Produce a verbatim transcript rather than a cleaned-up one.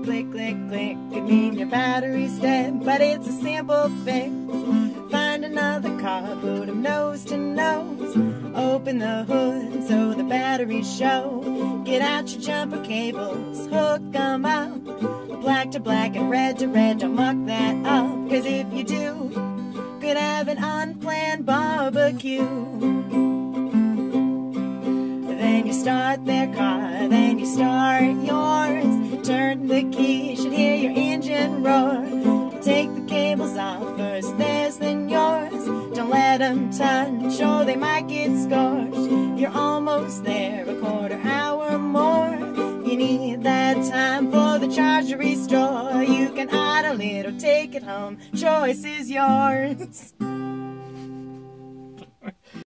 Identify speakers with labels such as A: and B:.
A: click, click, click could mean your battery's dead, but it's a simple fix. Find another car, put 'em nose to nose. Open the hood so the batteries show. Get out your jumper cables, hook 'em up. Black to black and red to red, don't muck that up. Cause if you do, could have an unplanned barbecue. Then you start their car, then you start yours. Turn the key, you should hear your engine roar. Take the cables off, first theirs then yours. Don't let them touch or they might get scorched. You're almost there, a quarter hour more. You need that time for the charge to restore. You can idle it or take it home, choice is yours.